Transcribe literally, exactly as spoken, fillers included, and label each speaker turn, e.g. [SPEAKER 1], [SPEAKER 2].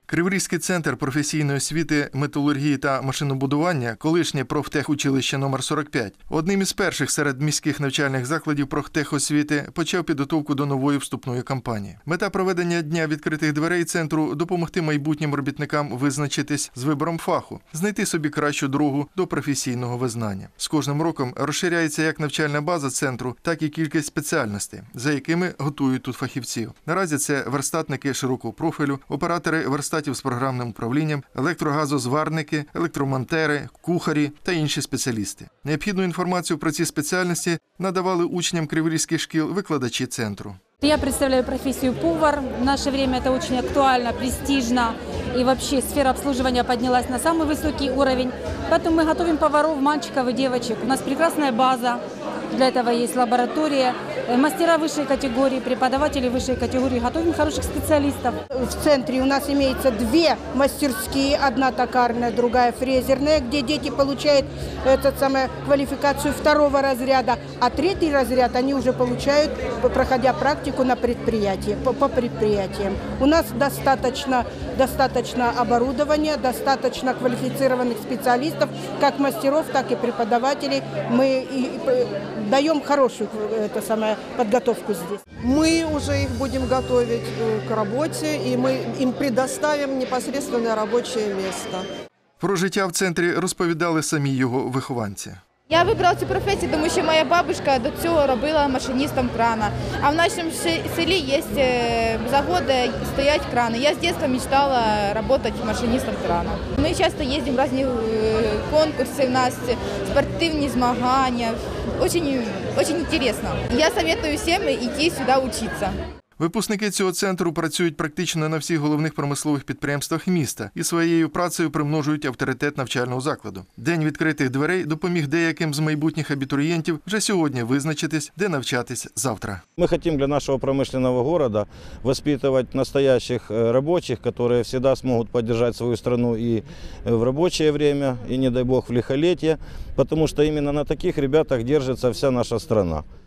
[SPEAKER 1] Криворізький центр професійної освіти, металургії та машинобудування, колишнє профтехучилище номер сорок п'ять, одним із перших серед міських навчальних закладів профтехосвіти, почав підготовку до нової вступної кампанії. Мета проведення Дня відкритих дверей центру – допомогти майбутнім робітникам визначитись з вибором фаху, знайти собі кращу дорогу до професійного визнання. З кожним роком розширяється як навчальна база центру, так і кількість спеціальностей, за якими готують тут фахівців. Наразі це верстатники широкого профілю, оператори верстатів з програмним управлінням, електрогазозварники, електромонтери, кухарі та інші спеціалісти. Необхідну інформацію про ці спеціальності надавали учням криворізьких шкіл викладачі центру.
[SPEAKER 2] Я представляю профессию повар. В наше время это очень актуально, престижно. И вообще сфера обслуживания поднялась на самый высокий уровень. Поэтому мы готовим поваров, мальчиков и девочек. У нас прекрасная база. Для этого есть лаборатория. Мастера высшей категории, преподаватели высшей категории. Готовим хороших специалистов.
[SPEAKER 3] В центре у нас имеется две мастерские. Одна токарная, другая фрезерная, где дети получают эту самую квалификацию второго разряда. А третий разряд они уже получают, проходя практику на предприятии, по, по предприятиям. У нас достаточно, достаточно оборудования, достаточно квалифицированных специалистов, как мастеров, так и преподавателей. Мы и, и, даем хорошую это самое, подготовку здесь.
[SPEAKER 4] Мы уже их будем готовить к работе, и мы им предоставим непосредственное рабочее место.
[SPEAKER 1] Про життя в центрі розповідали самі його вихованці.
[SPEAKER 5] Я вибрала цю професію, тому що моя бабушка до цього робила машиністом крана. А в нашому селі є заводи, стоять крани. Я з дитинства мечтала працювати машиністом крана. Ми часто їздимо в різні конкурси, у нас спортивні змагання. Дуже, дуже цікаво. Я советую всім йти сюди вчитися.
[SPEAKER 1] Випускники цього центру працюють практично на всіх головних промислових підприємствах міста і своєю працею примножують авторитет навчального закладу. День відкритих дверей допоміг деяким з майбутніх абітурієнтів вже сьогодні визначитись, де навчатись завтра.
[SPEAKER 6] Мы хотим для нашего промышленного города воспитывать настоящих рабочих, которые всегда смогут поддержать свою страну и в рабочее время, и, не дай бог, в лихолетие, потому что именно на таких ребятах держится вся наша страна.